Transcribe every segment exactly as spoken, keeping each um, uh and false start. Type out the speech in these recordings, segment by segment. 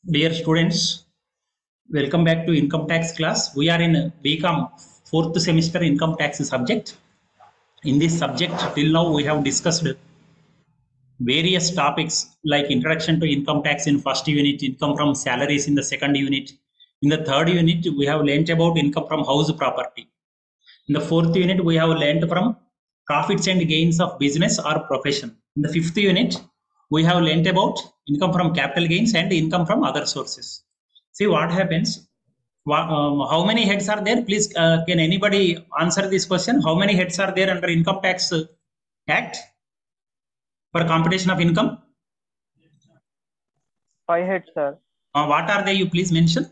Dear students, welcome back to income tax class. We are in B Com fourth semester income tax subject. In this subject, till now we have discussed various topics like introduction to income tax in first unit, income from salaries in the second unit. In the third unit, we have learnt about income from house property. In the fourth unit, we have learnt from profits and gains of business or profession. In the fifth unit, we have learnt about income from capital gains and income from other sources. See what happens. Um, how many heads are there? Please, uh, can anybody answer this question? How many heads are there under Income Tax Act for computation of income? Five heads, sir. Uh, what are they? You please mention.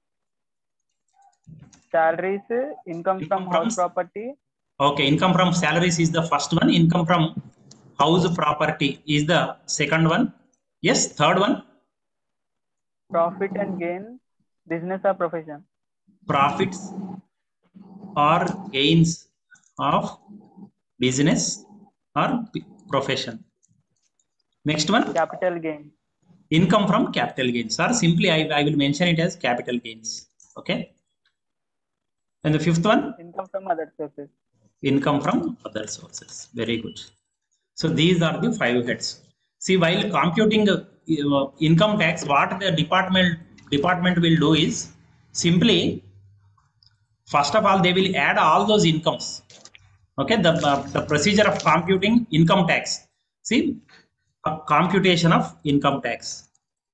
Salaries, income, income from, from house property. Okay, income from salaries is the first one. Income from house property is the second one. Yes, third one. Profit and gain, business or profession. Profits or gains of business or profession. Next one. Capital gain. Income from capital gains, or simply I, I will mention it as capital gains. Okay. And the fifth one? Income from other sources. Income from other sources. Very good. So these are the five heads. See, while computing uh, income tax, what the department department will do is simply, first of all, they will add all those incomes. Okay, the uh, the procedure of computing income tax. See, uh, computation of income tax.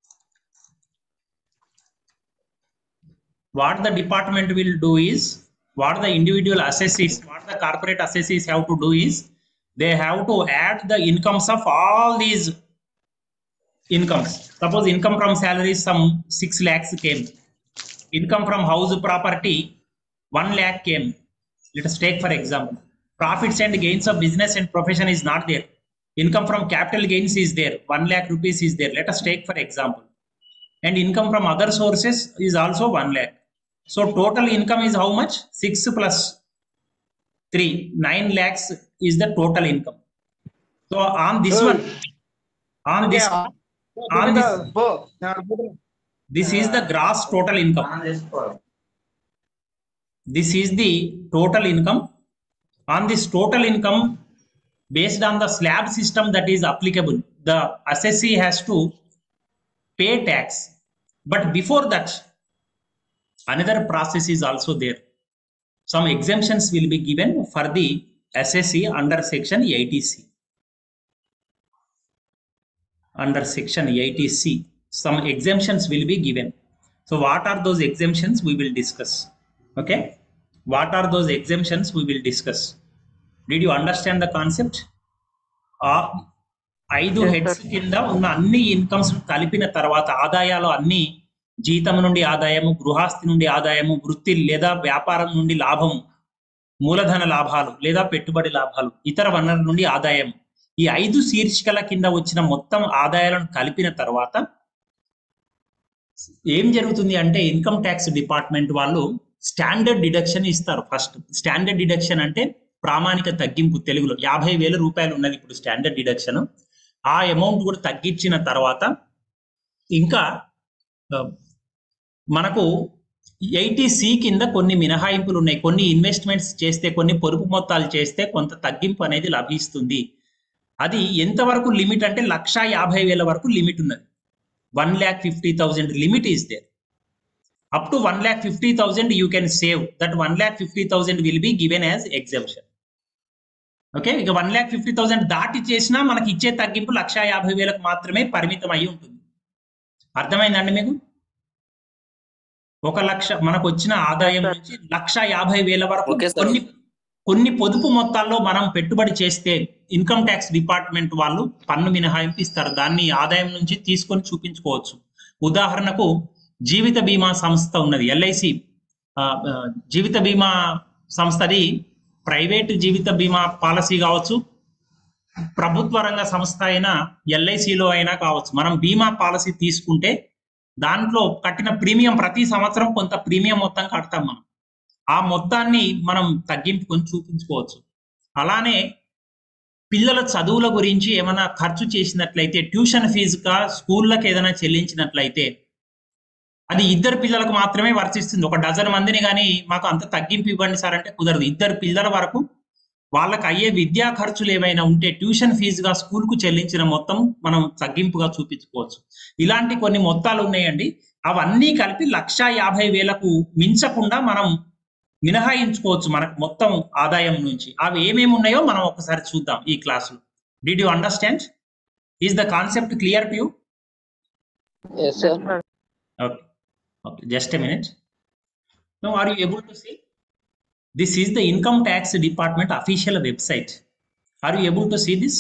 What the department will do is, what the individual assessees, what the corporate assessees have to do is, they have to add the incomes of all these incomes. Suppose income from salaries some six lakhs came. Income from house property one lakh came. Let us take for example. Profits and gains of business and profession is not there. Income from capital gains is there. one lakh rupees is there. Let us take for example. And income from other sources is also one lakh. So total income is how much? six plus three. nine lakhs is the total income. So on this one, on this, on this, this is the gross total income. This is the total income. On this total income, based on the slab system that is applicable, the assessee has to pay tax. But before that, another process is also there. Some exemptions will be given for the assessee under section eighty C. Under section eighty C, some exemptions will be given. So what are those exemptions? We will discuss. Okay. What are those exemptions? We will discuss. Did you understand the concept? Uh, ఐదు heads కింద ఉన్న అన్ని incomes కలిపిన తర్వాత ఆదాయాలు అన్ని జీతం నుండి ఆదాయము, గృహాస్తి నుండి ఆదాయము, వృత్తి లేదా వ్యాపారం నుండి లాభము, మూలధన లాభాలు లేదా పెట్టుబడి లాభాలు, ఇతర వనరుల నుండి ఆదాయం, ఈ ఐదు శీర్షికల కింద వచ్చిన మొత్తం ఆదాయాలను కలిపిన తర్వాత ఏం జరుగుతుంది అంటే ఇన్కమ్ ట్యాక్స్ డిపార్ట్మెంట్ వాళ్ళు స్టాండర్డ్ డిడక్షన్ ఇస్తారు. ఫస్ట్ స్టాండర్డ్ డిడక్షన్ అంటే ప్రామాణిక తగ్గింపు. తెలుగులో యాభై వేల రూపాయలు ఉన్నది ఇప్పుడు స్టాండర్డ్ డిడక్షన్. ఆ అమౌంట్ కూడా తగ్గించిన తర్వాత ఇంకా మనకు ఎయిటీ సి కింద కొన్ని మినహాయింపులు ఉన్నాయి. కొన్ని ఇన్వెస్ట్మెంట్స్ చేస్తే, కొన్ని పొదుపు మొత్తాలు చేస్తే కొంత తగ్గింపు అనేది లభిస్తుంది. అది ఎంతవరకు లిమిట్ అంటే లక్ష యాభై వేల వరకు లిమిట్ ఉన్నది. One lakh fifty thousand limit is there. Up to one lakh fifty thousand you can save. That one lakh fifty thousand will be given as exemption. Okay, ఇక వన్ ల్యాక్ ఫిఫ్టీ థౌసండ్ దాటి చేసినా మనకి ఇచ్చే తగ్గింపు లక్ష యాభై వేలకు మాత్రమే పరిమితం అయి ఉంటుంది. అర్థమైందండి మీకు? ఒక లక్ష మనకు వచ్చిన ఆదాయం నుంచి లక్ష యాభై వేల వరకు కొన్ని కొన్ని పొదుపు మొత్తాల్లో మనం పెట్టుబడి చేస్తే ఇన్కమ్ ట్యాక్స్ డిపార్ట్మెంట్ వాళ్ళు పన్ను మినహాయింపు ఇస్తారు. దాన్ని ఆదాయం నుంచి తీసుకొని చూపించుకోవచ్చు. ఉదాహరణకు జీవిత బీమా సంస్థ ఉన్నది, ఎల్ఐసి జీవిత బీమా సంస్థది ప్రైవేటు జీవిత బీమా పాలసీ కావచ్చు, ప్రభుత్వ రంగ సంస్థ అయినా ఎల్ఐసిలో అయినా కావచ్చు. మనం బీమా పాలసీ తీసుకుంటే దాంట్లో కట్టిన ప్రీమియం ప్రతి సంవత్సరం కొంత ప్రీమియం మొత్తం కడతాం మనం. ఆ మొత్తాన్ని మనం తగ్గింపుకొని చూపించుకోవచ్చు. అలానే పిల్లల చదువుల గురించి ఏమైనా ఖర్చు చేసినట్లయితే, ట్యూషన్ ఫీజుగా స్కూళ్ళకి ఏదైనా చెల్లించినట్లయితే అది ఇద్దరు పిల్లలకు మాత్రమే వర్తిస్తుంది. ఒక డజన్ మందిని గాని మాకు అంత తగ్గింపు ఇవ్వండి సార్ అంటే కుదరదు. ఇద్దరు పిల్లల వరకు వాళ్ళకి అయ్యే విద్యా ఖర్చులు ఏమైనా ఉంటే ట్యూషన్ ఫీజుగా స్కూల్కు చెల్లించిన మొత్తం మనం తగ్గింపుగా చూపించుకోవచ్చు. ఇలాంటి కొన్ని మొత్తాలు ఉన్నాయండి. అవన్నీ కలిపి లక్ష యాభై వేలకు మించకుండా మనం మినహాయించుకోవచ్చు మనకు మొత్తం ఆదాయం నుంచి. అవి ఏమేమి ఉన్నాయో మనం ఒకసారి చూద్దాం ఈ క్లాసులో. Did you understand? Is the concept clear to you? Yes, sir. Yes, sir. Okay. Okay. Just a minute. Now, are you able to see? This is the Income Tax Department official website. Are you able to see this?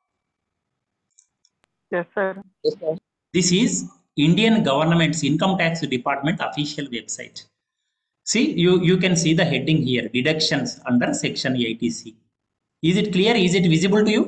Yes, sir. Yes, sir. This is Indian government's Income Tax Department official website. See, you, you can see the heading here, deductions under section eighty C. Is it clear? Is it visible to you?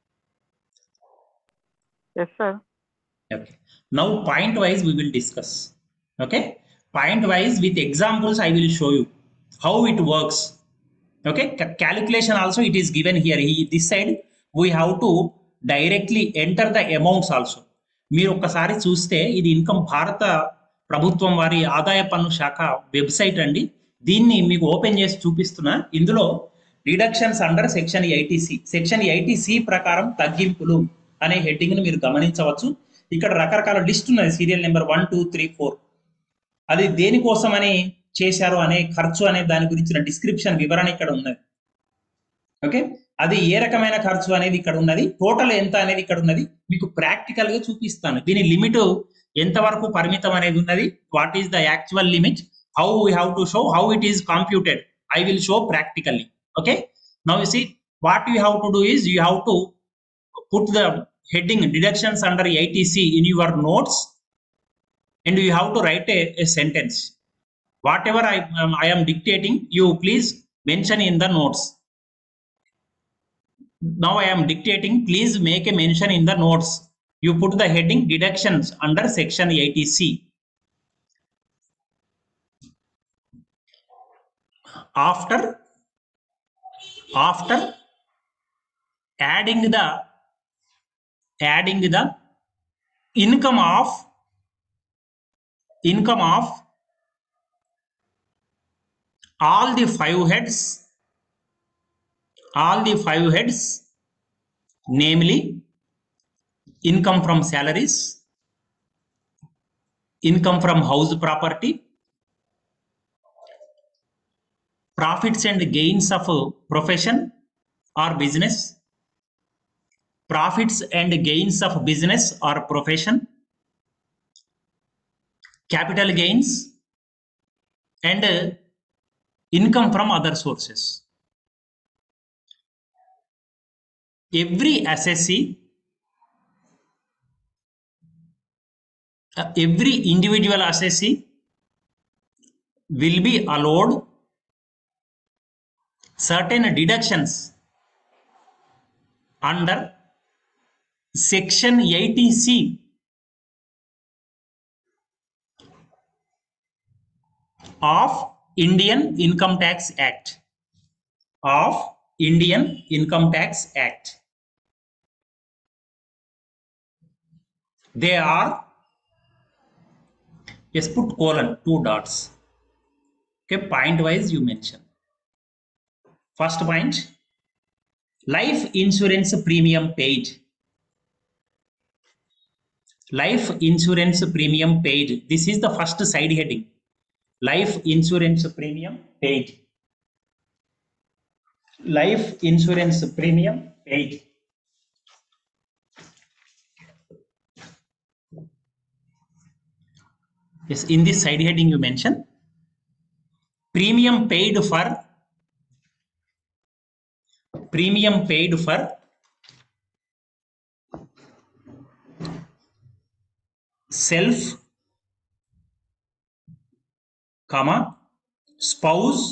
Yes, sir. Okay. Now, point wise we will discuss. Okay. Point wise with examples I will show you how it works. Okay. Ca- calculation also it is given here. He, this side we have to directly enter the amounts also. మీరు ఒక్కసారి చూస్తే ఇది income భారత ప్రభుత్వం వారి ఆదాయ పన్ను శాఖ వెబ్సైట్ అండి. దీన్ని మీకు ఓపెన్ చేసి చూపిస్తున్నా. ఇందులో deductions under section eighty C section eighty C ప్రకారం తగ్గింపులు అనే హెడ్డింగ్ ని మీరు గమనించవచ్చు. ఇక్కడ రకరకాల లిస్ట్ ఉన్నది, serial number one two three four. అది దేనికోసమని చేశారు అనే ఖర్చు అనే దాని గురించిన డిస్క్రిప్షన్ వివరణ ఇక్కడ ఉన్నది. ఓకే, అది ఏ రకమైన ఖర్చు అనేది ఇక్కడ ఉన్నది, టోటల్ ఎంత అనేది ఇక్కడ ఉన్నది. మీకు ప్రాక్టికల్ గా చూపిస్తాను. దీని లిమిట్ ఎంత వరకు పరిమితం అనేది ఉన్నది. What is the actual limit, how we have to show, how it is computed. I will show practically. Okay, now you see what you have to do is you have to put the heading deductions under eighty C in your notes and you have to write a, a sentence. Whatever I, um, I am dictating, you please mention in the notes. Now I am dictating, please make a mention in the notes. You put the heading deductions under section eighty C. After, after adding the adding the income of income of all the five heads all the five heads namely income from salaries, income from house property, profits and gains of profession or business, profits and gains of business or profession, capital gains, and uh, income from other sources. Every assessee, uh, every individual assessee will be allowed certain deductions under section eighty C of Indian Income Tax Act of Indian Income Tax Act. They are, yes, put colon, two dots. Okay, point wise you mention. First point, life insurance premium paid. Life insurance premium paid. This is the first side heading. Life insurance premium paid. Life insurance premium paid. Yes, in this side heading you mention premium paid for premium paid for self, comma, spouse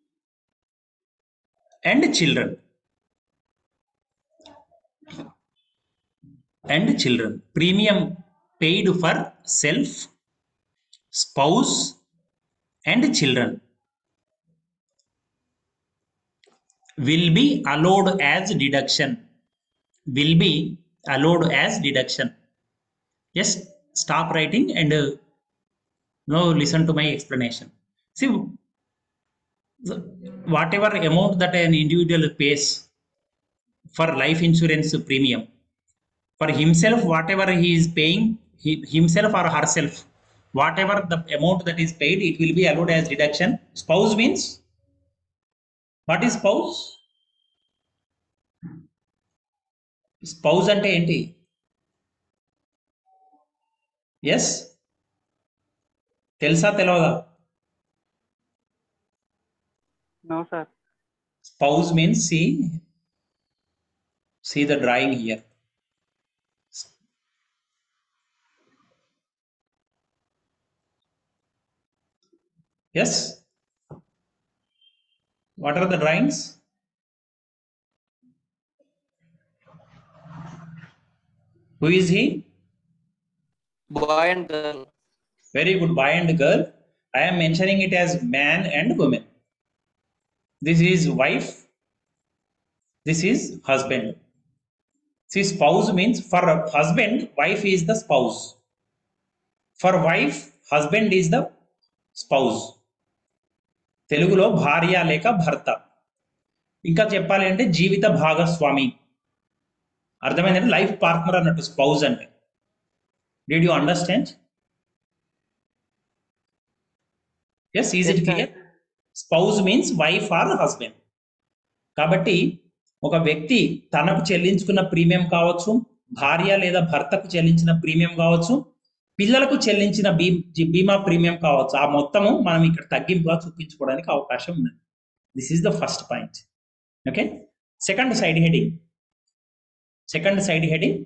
and children and children. Premium paid for self, spouse and children will be allowed as deduction. Will be allowed as deduction. Yes, stop writing and uh, Now listen to my explanation. See, whatever amount that an individual pays for life insurance premium, for himself, whatever he is paying, he, himself or herself, whatever the amount that is paid, it will be allowed as deduction. Spouse means, what is spouse? Spouse ante enti? Yes, తెలుసా తెలవదా? No, sir. Spouse means, see, see the drawing here. Yes, what are the drawings? Who is he? Boy and girl. Very good, boy and girl. I am mentioning it as man and woman. This is wife, this is husband. See, spouse means, for husband, wife is the spouse. For wife, husband is the spouse. తెలుగులో భార్య లేక భర్త. ఇంకా చెప్పాలి అంటే జీవిత భాగస్వామి. అర్థమైందంటే లైఫ్ పార్ట్నర్ అన్నట్టు స్పౌజ్ అంటే. Did you understand? Yes, is it clear? Spouse means wife or husband. కాబట్టి ఒక వ్యక్తి తనకు చెల్లించుకున్న ప్రీమియం కావచ్చు, భార్య లేదా భర్తకు చెల్లించిన ప్రీమియం కావచ్చు, పిల్లలకు చెల్లించిన బీమా ప్రీమియం కావచ్చు, ఆ మొత్తము మనం ఇక్కడ తగ్గింపుగా చూపించుకోవడానికి అవకాశం ఉంది. This is the first point. Okay, second side heading. Second side heading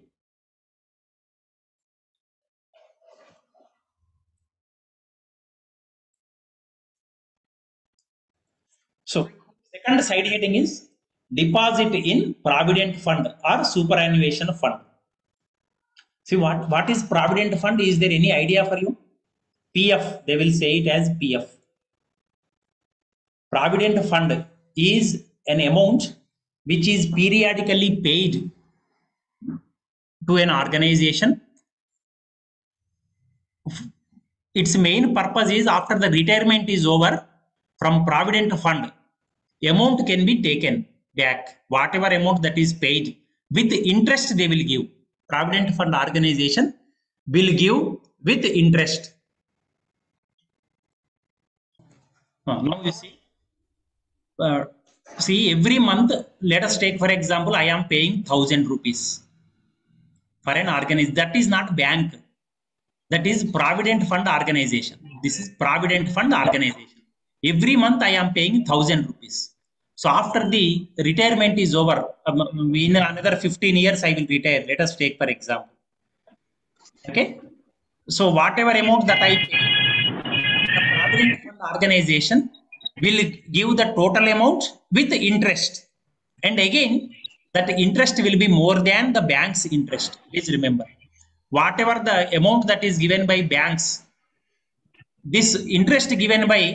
So, second side heading is deposit in provident fund or superannuation fund. See, what, what is provident fund? Is there any idea for you? P F, they will say it as P F. Provident fund is an amount which is periodically paid to an organization. Its main purpose is, after the retirement is over, from provident fund, amount can be taken back. Whatever amount that is paid, with interest they will give. Provident fund organization will give with interest. Uh, now you see, uh, see every month, let us take for example, I am paying thousand rupees for an organization. That is not bank. That is provident fund organization. This is provident fund organization. Every month I am paying thousand rupees. So after the retirement is over, um, in another fifteen years I will retire. Let us take for example. Okay. So whatever amount that I pay, the provident fund organization will give the total amount with interest. And again, that interest will be more than the bank's interest. Please remember, whatever the amount that is given by banks, this interest given by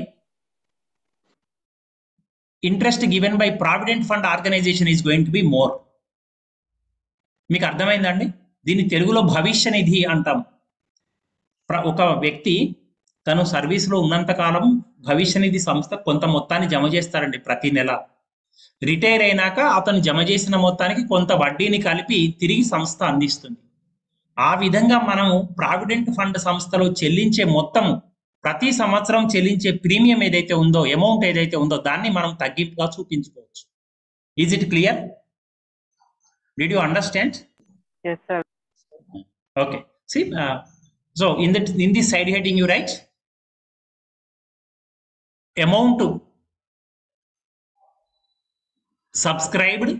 interest given by provident fund organization is going to be more. మీకు అర్థమైందండి? దీన్ని తెలుగులో భవిష్య నిధి అంటాం. ఒక వ్యక్తి తను సర్వీస్లో ఉన్నంత కాలం భవిష్య నిధి సంస్థ కొంత మొత్తాన్ని జమ చేస్తారండి ప్రతి నెల. రిటైర్ అయినాక అతను జమ చేసిన మొత్తానికి కొంత వడ్డీని కలిపి తిరిగి సంస్థ అందిస్తుంది. ఆ విధంగా మనము ప్రావిడెంట్ ఫండ్ సంస్థలో చెల్లించే మొత్తము, ప్రతి సంవత్సరం చెల్లించే ప్రీమియం ఏదైతే ఉందో, అమౌంట్ ఏదైతే ఉందో, దాన్ని మనం తగ్గింపుగా చూపించుకోవచ్చు. Is it clear? Did you understand? Yes, sir. Okay. See, uh, so in that, in this side heading you write amount subscribed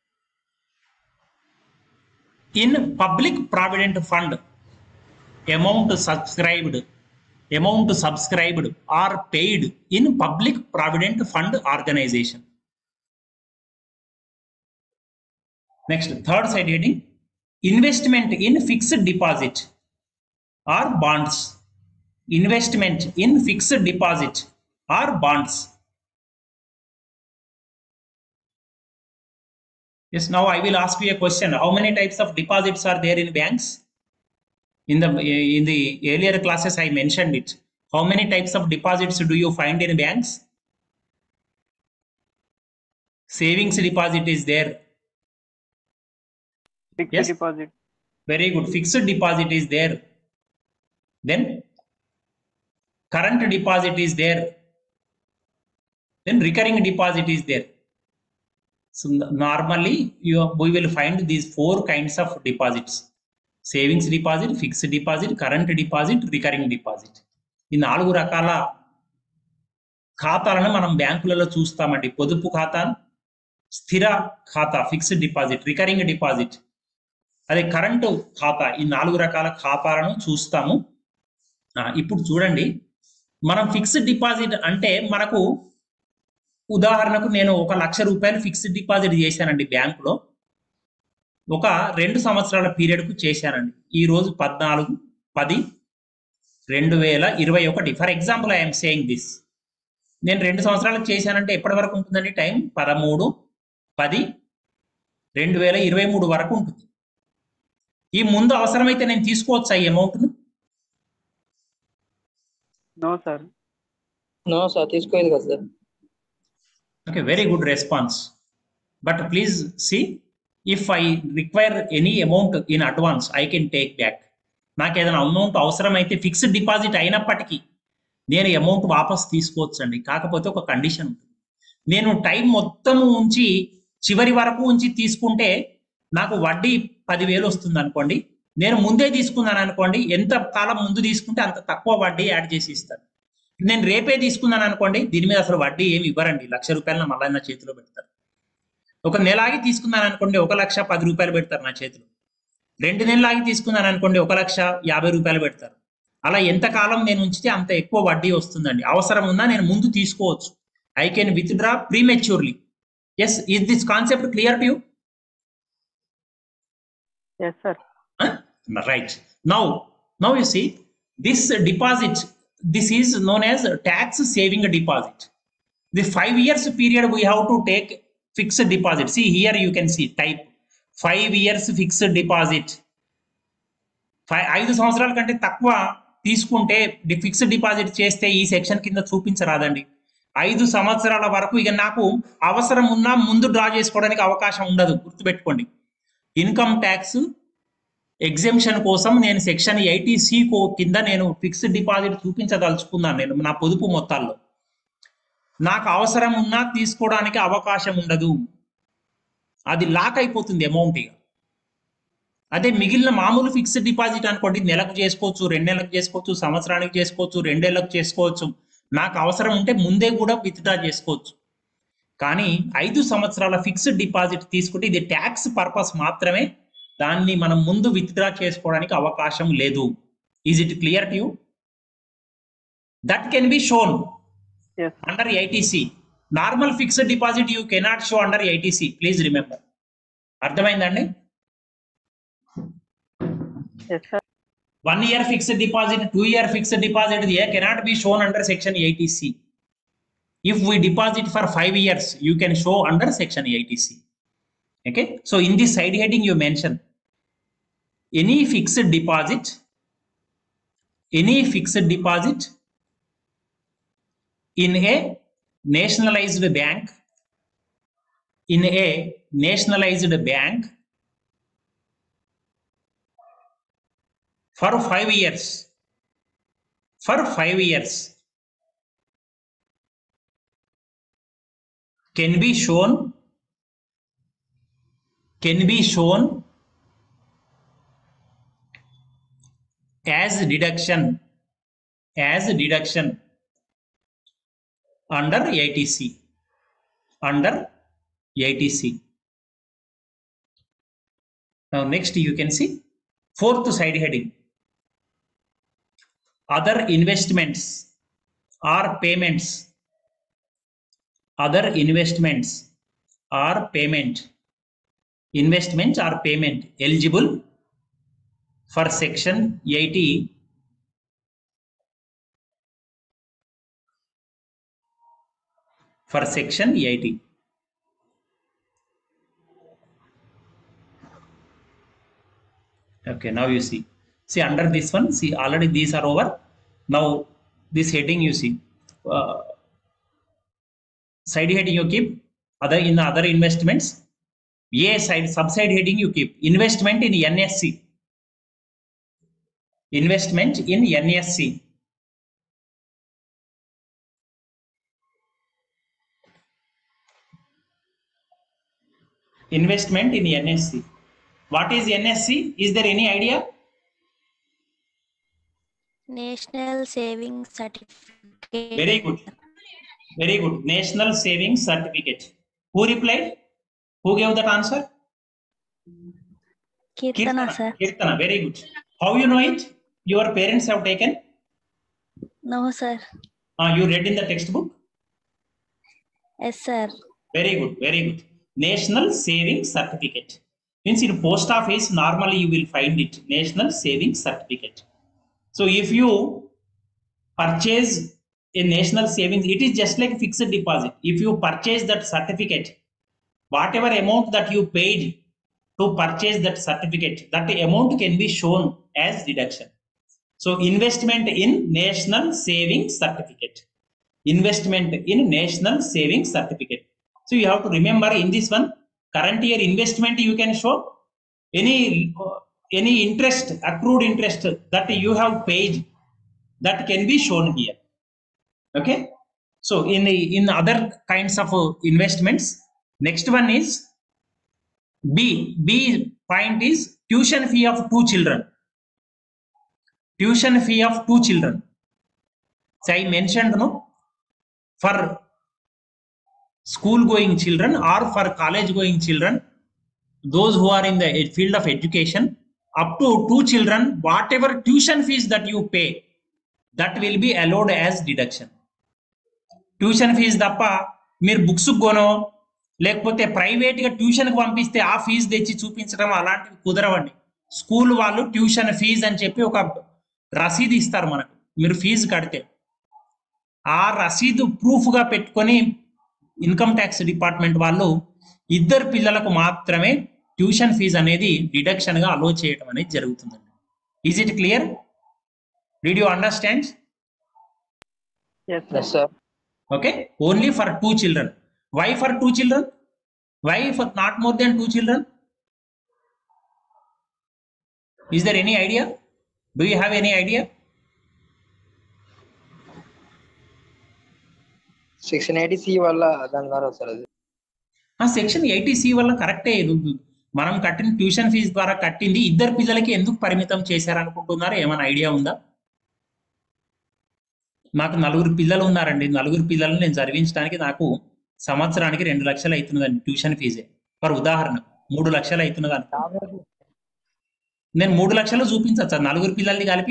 in public provident fund, amount subscribed amount subscribed or paid in public provident fund organization. Next, third side heading, investment in fixed deposit or bonds. Investment in fixed deposit or bonds. Yes, now I will ask you a question. How many types of deposits are there in banks? In the in the earlier classes I mentioned it. How many types of deposits do you find in banks? Savings deposit is there. Fixed Yes. deposit. Very good. Fixed deposit is there. Then current deposit is there. Then recurring deposit is there. So normally you we will find these four kinds of deposits: savings deposit, fixed deposit, current deposit, recurring deposit. ఈ నాలుగు రకాల ఖాతాలను మనం బ్యాంకులలో చూస్తామండి. పొదుపు ఖాతా, స్థిర ఖాతా ఫిక్స్డ్ డిపాజిట్, రికరింగ్ డిపాజిట్, అదే కరెంటు ఖాతా. ఈ నాలుగు రకాల ఖాతాలను చూస్తాము. ఇప్పుడు చూడండి, మనం ఫిక్స్డ్ డిపాజిట్ అంటే మనకు ఉదాహరణకు నేను ఒక లక్ష రూపాయలు ఫిక్స్డ్ డిపాజిట్ చేశానండి బ్యాంకులో. ఒక రెండు సంవత్సరాల పీరియడ్కు చేశానండి. ఈ రోజు పద్నాలుగు పది రెండు వేల ఇరవై ఒకటి for example I'm saying this. నేను రెండు సంవత్సరాలకు చేశానంటే ఎప్పటి వరకు ఉంటుందండి టైం? పదమూడు పది రెండు వేల ఇరవై మూడు వరకు ఉంటుంది. ఈ ముందు అవసరమైతే నేను తీసుకోవచ్చా ఈ అమౌంట్ను? No sir. నో సార్, తీసుకోలేదు కదా sir. Okay, very good response. But please see, if I require any amount in advance, I can take back. నాకు ఏదైనా అమౌంట్ అవసరమైతే ఫిక్స్డ్ డిపాజిట్ అయినప్పటికీ నేను అమౌంట్ వాపస్ తీసుకోవచ్చు అండి. కాకపోతే ఒక కండిషన్ ఉంటుంది. నేను టైం మొత్తం ఉంచి చివరి వరకు ఉంచి తీసుకుంటే నాకు వడ్డీ పదివేలు వస్తుంది అనుకోండి. నేను ముందే తీసుకున్నాను అనుకోండి, ఎంత కాలం ముందు తీసుకుంటే అంత తక్కువ వడ్డీ యాడ్ చేసి ఇస్తాను. నేను రేపే తీసుకున్నాను అనుకోండి, దీని మీద అసలు వడ్డీ ఏమి ఇవ్వరండి. లక్ష రూపాయలు మళ్ళీ నా చేతిలో పెడతారు. ఒక నెలాగి తీసుకున్నాను అనుకోండి, ఒక లక్ష పది రూపాయలు పెడతారు నా చేతిలో. రెండు నెలలాగి తీసుకున్నాను అనుకోండి, ఒక లక్ష యాభై రూపాయలు పెడతారు. అలా ఎంతకాలం నేను ఉంచితే అంత ఎక్కువ వడ్డీ వస్తుందండి. అవసరం ఉన్నా నేను ముందు తీసుకోవచ్చు. I can withdraw prematurely. Yes, is this concept clear to you? Yes sir. Right. Now now you see this deposit. This is known as tax saving deposit. The five years period we have to take fixed deposit. See here you can see type five years fixed deposit. ఐదు సంవత్సరాల కంటే తక్కువ తీసుకుంటే fixed deposit చేస్తే ఈ section కింద చూపించరాదండి. ఐదు సంవత్సరాల వరకు ఇక నాకు అవసరం ఉన్నా ముందు డ్రా చేసుకోవడానికి అవకాశం ఉండదు. గుర్తుపెట్టుకోండి. ఇన్కమ్ ట్యాక్స్ ఎగ్జెంప్షన్ కోసం నేను సెక్షన్ ఎయిటీ సి కో కింద నేను ఫిక్స్డ్ డిపాజిట్ చూపించదలుచుకున్నాను. నేను నా పొదుపు మొత్తాల్లో నాకు అవసరం ఉన్నా తీసుకోవడానికి అవకాశం ఉండదు. అది లాక్ అయిపోతుంది అమౌంట్. ఇక అదే మిగిలిన మామూలు ఫిక్స్డ్ డిపాజిట్ అనుకోండి, నెలకు చేసుకోవచ్చు, రెండు నెలలకు చేసుకోవచ్చు, సంవత్సరానికి చేసుకోవచ్చు, రెండేళ్లకు చేసుకోవచ్చు. నాకు అవసరం ఉంటే ముందే కూడా విత్డ్రా చేసుకోవచ్చు. కానీ ఐదు సంవత్సరాల ఫిక్స్డ్ డిపాజిట్ తీసుకుంటే ఇది ట్యాక్స్ పర్పస్ మాత్రమే. దాన్ని మనం ముందు విత్డ్రా చేసుకోవడానికి అవకాశం లేదు. Is it clear to you? That can be shown under eighty C. Normal fixed deposit you cannot show under eighty C. Please remember. అర్థమైందండి? One year fixed deposit, two year fixed deposit cannot be shown under section eighty C. If we deposit for five years, you can show under section eighty C. Okay, so in this side heading you mention any fixed deposit, any fixed deposit in a nationalized bank, in a nationalized bank for five years, for five years can be shown, can be shown as deduction, as deduction under eighty C, under eighty C. Now next you can see fourth side heading, other investments or payments, other investments or payment, investments or payment eligible for section eighty, for section eighty. Okay, now you see, see under this one, see already these are over. Now this heading you see. Uh, side heading you keep other in the other investments. A side subside heading you keep investment in N S C. Investment in N S C. Investment in N S C. What is N S C? Is there any idea? National Savings Certificate. Very good. Very good. National Savings Certificate. Who replied? Who gave that answer? Kirtana, sir. Kirtana. Very good. How you know it? Your parents have taken? No, sir. Uh, you read in the textbook? Yes, sir. Very good. Very good. National Savings Certificate. Means in post office, normally you will find it. National Savings Certificate. So if you purchase a national savings, it is just like fixed deposit. If you purchase that certificate, whatever amount that you paid to purchase that certificate, that amount can be shown as deduction. So investment in national savings certificate. Investment in national savings certificate. So you have to remember in this one, current year investment you can show, any uh, any interest, accrued interest that you have paid, that can be shown here. Okay. So in the in other kinds of uh, investments, next one is B. B point is tuition fee of two children. Tuition fee of two children. So I mentioned, no, for school going children or for college going children, those who are in the field of education, up to two children, whatever tuition fees that you pay, that will be allowed as deduction. Tuition fees తప్ప మీరు books కొనో లేకపోతే ప్రైవేట్గా ట్యూషన్కి పంపిస్తే ఆ fee తెచ్చి చూపించడం అలాంటివి కుదరవండి. స్కూల్ వాళ్ళు ట్యూషన్ ఫీజు అని చెప్పి ఒక రసీదు ఇస్తారు మనకు, మీరు ఫీజు కడితే ఆ రసీదు ప్రూఫ్గా పెట్టుకొని ఇన్కమ్ ట్యాక్స్ డిపార్ట్మెంట్ వాళ్ళు ఇద్దరు పిల్లలకు మాత్రమే ట్యూషన్ ఫీజు అనేది డిడక్షన్గా అలో చేయడం అనేది జరుగుతుందండి. Is it clear? Did you understand? Yes, sir. Yes, sir. Okay, only for two children. Why for two children? Why for not more than two children? Is there any idea? Do you have any idea? Section eighty C వల్ల దాని ద్వారా sir అది. ఆ section eighty C వల్ల కరెక్టే. మనం కట్టిన tuition fee ద్వారా కట్టింది ఇద్దరు పిల్లలకి ఎందుకు పరిమితం చేశారనుకుంటున్నారు? ఏమైనా ఐడియా ఉందా? నాకు నలుగురు పిల్లలు ఉన్నారండి. నలుగురు పిల్లలను నేను చదివించడానికి నాకు సంవత్సరానికి రెండు లక్షలు అవుతున్నదండి ట్యూషన్ ఫీజే. ఫర్ ఉదాహరణ మూడు లక్షలు అవుతున్నదని నేను మూడు లక్షలు చూపించచ్చా నలుగురు పిల్లల్ని కలిపి?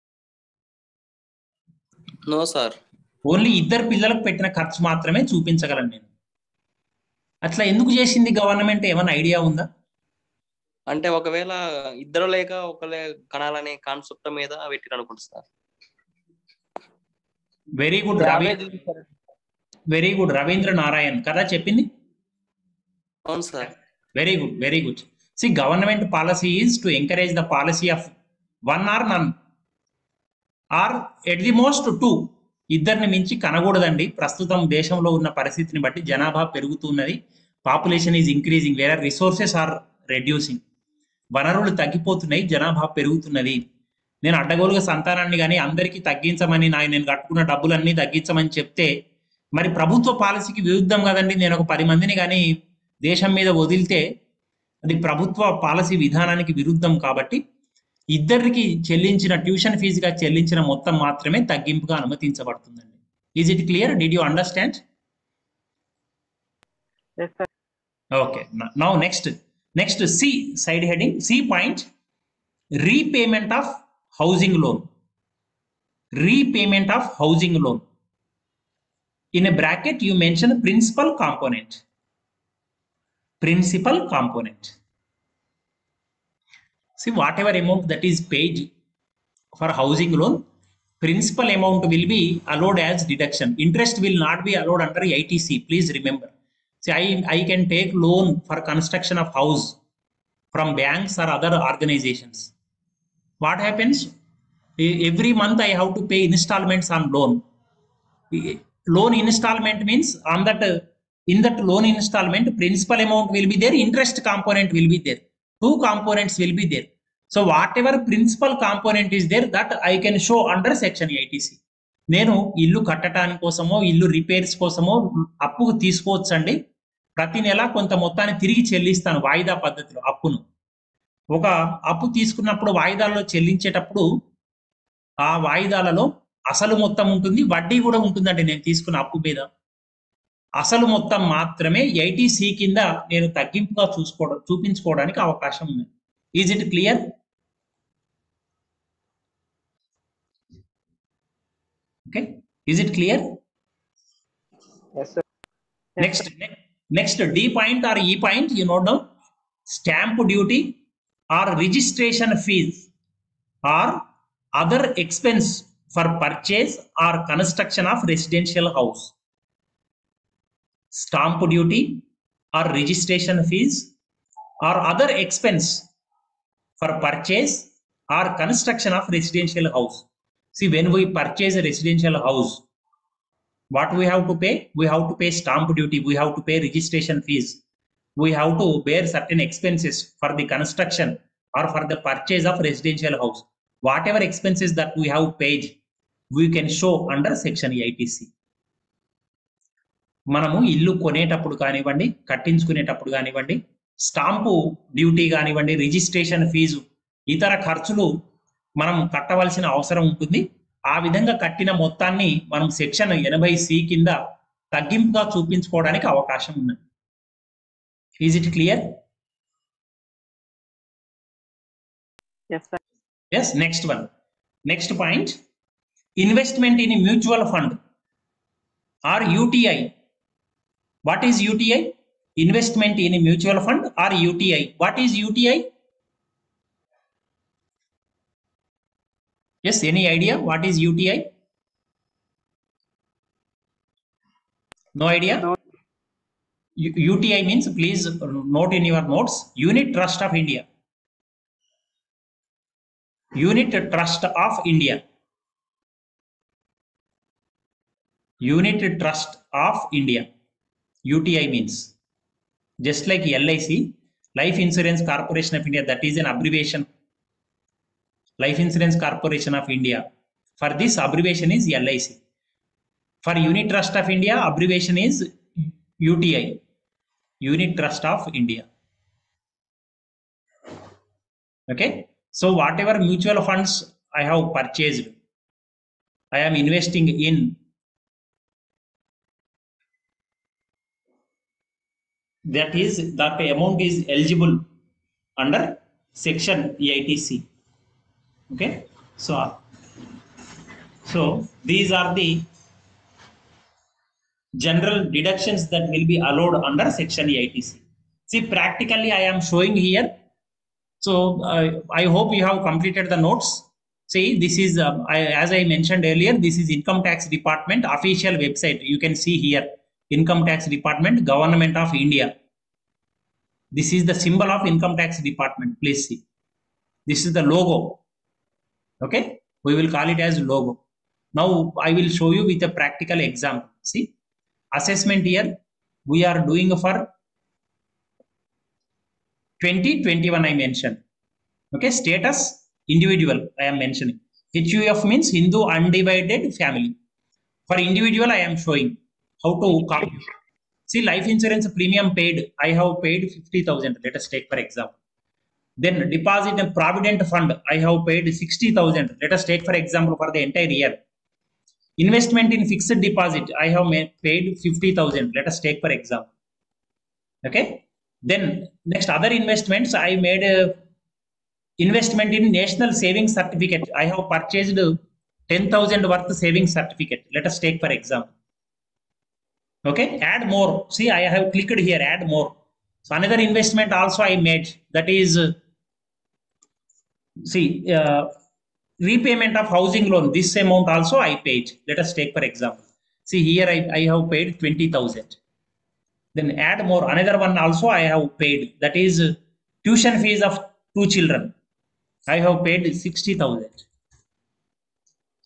No sir. ఓన్లీ ఇద్దరు పిల్లలకు పెట్టిన ఖర్చు మాత్రమే చూపించగలను నేను. అట్లా ఎందుకు చేసింది గవర్నమెంట్? ఏమైనా ఐడియా ఉందా? అంటే ఒకవేళ ఇద్దరు లేక ఒకలే కనాలనే కాన్సెప్ట్ మీద పెట్టిరు అనుకుంటా sir. Very good Ravi, very good Ravindra Narayan కదా చెప్పింది. అవును sir. Very good, very good. See government policy is to encourage the policy of one or none or at the most two. ఇద్దరిని మించి కనకూడదండి. ప్రస్తుతం దేశంలో ఉన్న పరిస్థితిని బట్టి జనాభా పెరుగుతున్నది, పాపులేషన్ ఈజ్ ఇంక్రీజింగ్, వేరే రిసోర్సెస్ ఆర్ రెడ్యూసింగ్. వనరులు తగ్గిపోతున్నాయి, జనాభా పెరుగుతున్నది. నేను అడ్డగోలుగా సంతానాన్ని కానీ అందరికీ తగ్గించమని నా నేను కట్టుకున్న డబ్బులన్నీ తగ్గించమని చెప్తే మరి ప్రభుత్వ పాలసీకి విరుద్ధం కదండి. నేను ఒక పది మందిని కానీ దేశం మీద వదిలితే అది ప్రభుత్వ పాలసీ విధానానికి విరుద్ధం. కాబట్టి ఇద్దరికి చెల్లించిన ట్యూషన్ ఫీజుగా చెల్లించిన మొత్తం మాత్రమే తగ్గింపుగా అనుమతించబడుతుందండి. Is it clear? Did you understand? Yes, sir. Okay, now next next C side heading, C point, repayment of housing loan. Repayment of housing loan. In a bracket you mention principal component. Principal component. See, whatever amount that is paid for housing loan, principal amount will be allowed as deduction. Interest will not be allowed under A T C. Please remember. See, I, I can take loan for construction of house from banks or other organizations. What happens? Every month I have to pay installments on loan. Loan installment means on that uh, in that loan installment, principal amount will be there, interest component will be there, two components will be there. So whatever principal component is there, that I can show under section eighty C. నేను ఇల్లు కట్టడానికి కోసమో ఇల్లు repairs కోసమో అప్పు తీసుకోవచ్చండి. ప్రతి నెల కొంత మొత్తాన్ని తిరిగి చెల్లిస్తాను వాయిదా పద్ధతిలో అప్పును. ఒక అప్పు తీసుకున్నప్పుడు వాయిదాల్లో చెల్లించేటప్పుడు ఆ వాయిదాలలో అసలు మొత్తం ఉంటుంది, వడ్డీ కూడా ఉంటుందండి. నేను తీసుకున్న అప్పు మీద అసలు మొత్తం మాత్రమే ఎయిటీ సి కింద నేను తగ్గింపుగా చూసుకోవడం చూపించుకోవడానికి అవకాశం ఉంది. Is it clear? Okay, is it clear? Yes sir. Next next the point or ఈ point you note down. Stamp duty or registration fee or other expense for purchase or construction of residential house. Stamp duty or registration fees or other expense for purchase or construction of residential house. See, when we purchase a residential house, what we have to pay? We have to pay stamp duty, we have to pay registration fees, we have to bear certain expenses for the construction or for the purchase of residential house. Whatever expenses that we have paid, we can show under section eighty C. మనము ఇల్లు కొనేటప్పుడు కానివ్వండి, కట్టించుకునేటప్పుడు కానివ్వండి, stamp duty కానివ్వండి, registration fee, ఇతర ఖర్చులు మనం కట్టవలసిన అవసరం ఉంటుంది. ఆ విధంగా కట్టిన మొత్తాన్ని మనం సెక్షన్ ఎనభై సి కింద తగ్గింపుగా చూపించుకోవడానికి అవకాశం ఉన్నది. Is it clear? Yes, sir. Yes, next one. Next point. Investment in a mutual fund or U T I. What is U T I? Investment in a mutual fund or U T I. What is U T I? Yes, any idea what is U T I? No idea? No. U- UTI means, please note in your notes, Unit Trust of India. Unit Trust of India. Unit Trust of India. U T I means, just like L I C, Life Insurance Corporation of India, that is an abbreviation. Life Insurance Corporation of India. For this, abbreviation is L I C. For Unit Trust of India, abbreviation is U T I. Unit Trust of India. Okay. So whatever mutual funds I have purchased, I am investing in, that is, that amount is eligible under section eighty C. Okay. So, so these are the general deductions that will be allowed under section eighty C. See, practically I am showing here. So uh, I hope you have completed the notes. See, this is, uh, I, as I mentioned earlier, this is Income Tax Department official website. You can see here, Income Tax Department, Government of India. This is the symbol of Income Tax Department. Please see. This is the logo. Okay. We will call it as logo. Now I will show you with a practical example. See, assessment here we are doing for twenty twenty-one I mentioned. Okay, status individual I am mentioning. H U F means Hindu Undivided Family. For individual I am showing how to compute. See, life insurance premium paid, I have paid fifty thousand. Let us take for example. Then deposit and provident fund, I have paid sixty thousand. Let us take for example for the entire year. Investment in fixed deposit, I have paid fifty thousand. Let us take for example. Okay. Then next other investments, I made a investment in National Savings Certificate. I have purchased ten thousand worth savings certificate. Let us take for example. Okay, add more. See, I have clicked here, add more. So another investment also I made, that is, uh, see, uh, repayment of housing loan. This amount also I paid. Let us take for example. See, here I, I have paid twenty thousand. Then add more. Another one also I have paid. That is uh, tuition fees of two children. I have paid sixty thousand.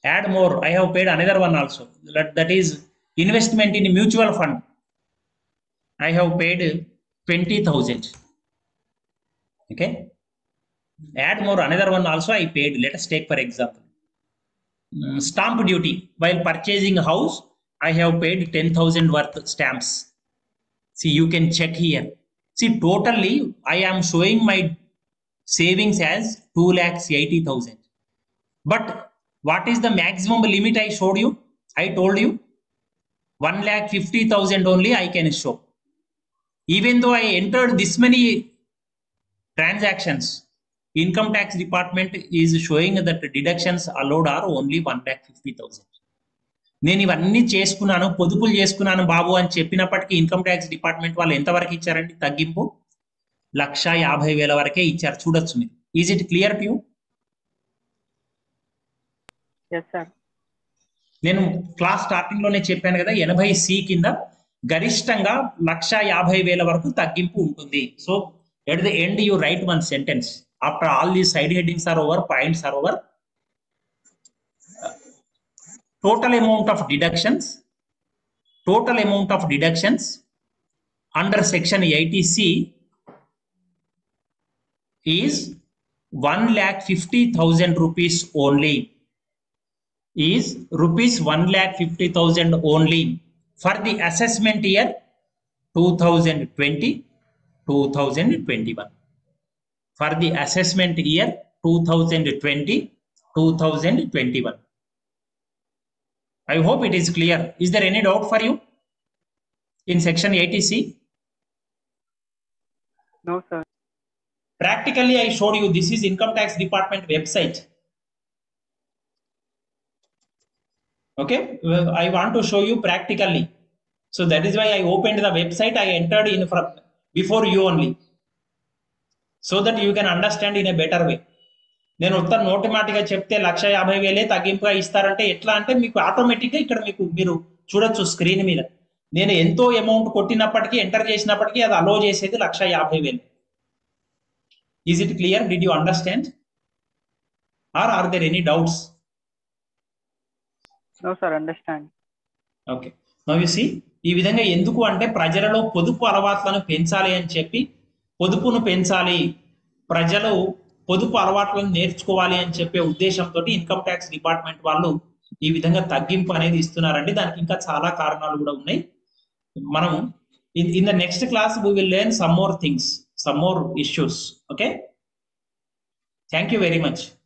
Add more. I have paid another one also. That, that is investment in mutual fund. I have paid twenty thousand. Okay. Add more, another one also I paid. Let us take for example. Mm, stamp duty. While purchasing a house, I have paid ten thousand worth stamps. See, you can check here. See, totally I am showing my savings as two lakhs eighty thousand. But what is the maximum limit I showed you? I told you one lakh fifty thousand only I can show. Even though I entered this many transactions, income tax department is showing that deductions allowed are only one lakh fifty thousand. నేను ఇవన్నీ చేసుకున్నాను, పొదుపులు చేసుకున్నాను బాబు అని చెప్పినప్పటికీ income tax department వాళ్ళు ఎంతవరకు ఇచ్చారండి తగ్గింపు? లక్ష యాభై వేల వరకే ఇచ్చారు. చూడొచ్చు మీరు. Is it clear to you? Yes, sir. నేను క్లాస్ స్టార్టింగ్ లోనే చెప్పాను కదా, ఎనభై సి కింద గరిష్టంగా లక్ష యాభై వేల వరకు తగ్గింపు ఉంటుంది. So at the end you write one sentence after all the side headings are over, points are over. Total amount of deductions, total amount of deductions under section eighty C is one lakh fifty thousand rupees only. Is rupees one lakh fifty thousand only for the assessment year two thousand twenty two thousand twenty-one. For the assessment year two thousand twenty two thousand twenty-one. I hope it is clear. Is there any doubt for you in section eighty C? No, sir. Practically, I showed you this is income tax department website. Okay, well, I want to show you practically. So that is why I opened the website. I entered in from before you only, so that you can understand in a better way. నేను ఉత్తర నోటి మాటిగా చెప్తే లక్ష యాభై వేలే తగ్గింపుగా ఇస్తారంటే ఎట్లా అంటే మీకు ఆటోమేటిక్గా ఇక్కడ మీకు మీరు చూడొచ్చు స్క్రీన్ మీద నేను ఎంతో అమౌంట్ కొట్టినప్పటికీ ఎంటర్ చేసినప్పటికీ అది అలో చేసేది లక్ష యాభై వేలు. Is it clear? Did you understand or are there any doubts? No, sir. Understand. Okay, now you see. ఈ విధంగా ఎందుకు అంటే ప్రజలలో పొదుపు అలవాట్లను పెంచాలి అని చెప్పి, పొదుపును పెంచాలి, ప్రజలు పొదుపు అలవాట్లను నేర్చుకోవాలి అని చెప్పే ఉద్దేశంతో ఇన్కమ్ ట్యాక్స్ డిపార్ట్మెంట్ వాళ్ళు ఈ విధంగా తగ్గింపు అనేది ఇస్తున్నారండి. దానికి ఇంకా చాలా కారణాలు కూడా ఉన్నాయి. మనం in the next class we will learn some more things, some more issues. Okay, thank you very much.